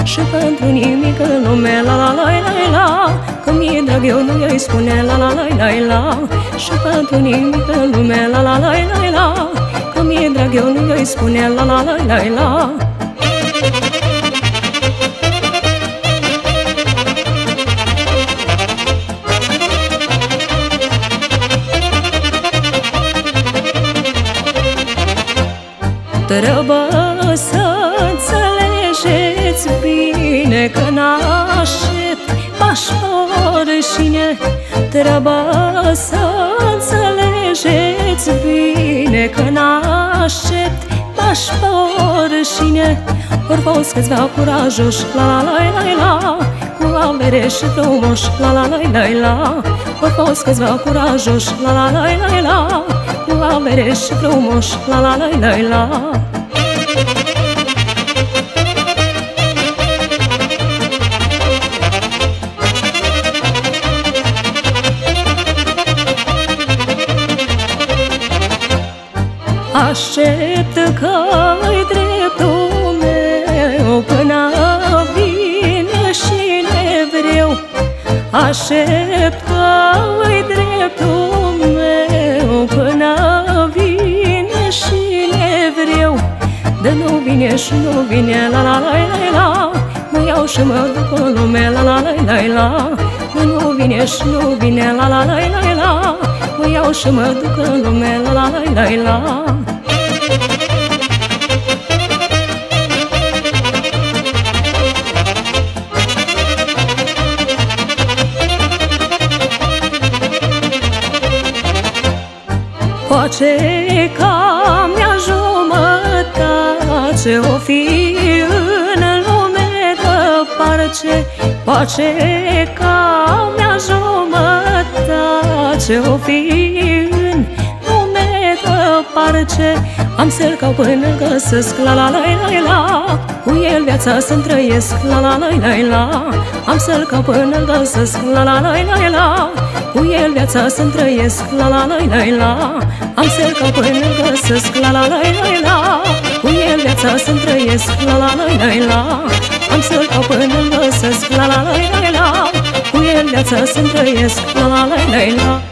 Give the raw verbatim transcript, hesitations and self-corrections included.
Și pentru nimic în lume, la la la la la, că mi-e drag eu nu i-ai spune, la la la la la. Și pentru nimic în lume, la la la la la, că mi-e drag eu nu i-ai spune, la la la la la. Trebuie să înțelegeți bine că n-aștept pașporășine. Trebuie să înțelegeți bine că n-aștept pașporășine. Ori fost câțiva curajoși, la la la la la, cu avere și frumoși, la la la la la. Ori fost câțiva curajoși, la la la la la, cu avere și frumoși, la la la la la. Aștept că-i dreptul meu până vine și nevreu. Aștept că-i dreptul meu până vine și nevreu. De nu vine și nu vine, la la la la la, mă iau și mă duc în lume, la la la la la. De nu vine și nu vine, la la la la la, mă iau și mă duc în lume, la la la la la. Poate ca mea jumătate o fi în lume de parce, poate ca mea jumătate o fi în lume de parce. Am să-l cau până găsesc, la la la la la, cu el viața să-mi trăiesc, la la la la la. Am să-l cau până găsesc, la la la la la, cu el viața să-mi trăiesc, la la la la la. Am să-l cau până găsesc, la la la la la, cu el viața să-mi trăiesc, la la la la la. Am să-l cau până găsesc, la la la la la, cu el viața să-mi trăiesc, la la la la la.